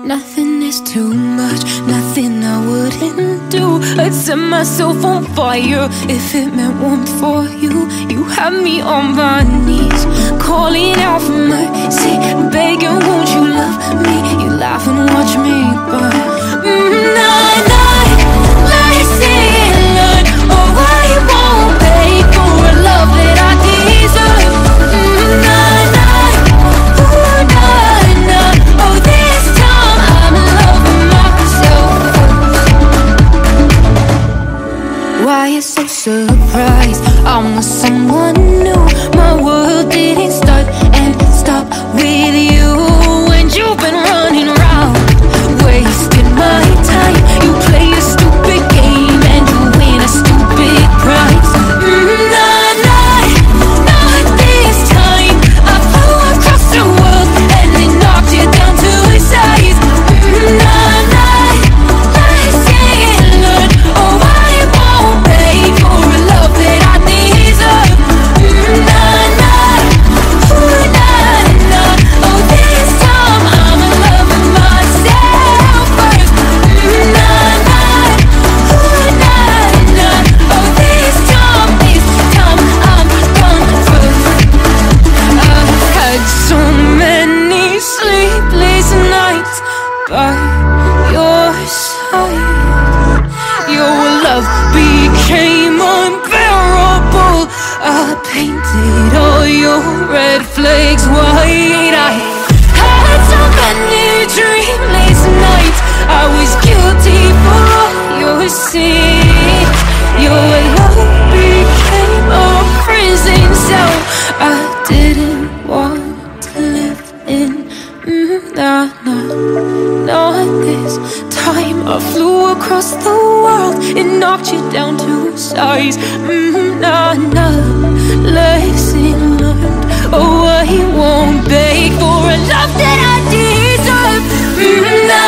Nothing is too much, nothing I wouldn't do. I'd set myself on fire if it meant warmth for you. You have me on my knees, calling out for mercy, begging, won't you love me? You laugh and watch me burn. Why you're so surprised I'm with someone new? My world didn't start and stop with you. And you've been running around, wasting my time. You play a stupid game and you win a stupid prize. Not this time. I flew across the world and it knocked you down to size. By your side, your love became unbearable. I painted all your red flags white. I had so many dreamless nights. I was guilty for all your sin. Your love became a prison cell I didn't want to live in. Not this time. I flew across the world and knocked you down to size. Lesson learned. Oh, I won't beg for a love that I deserve.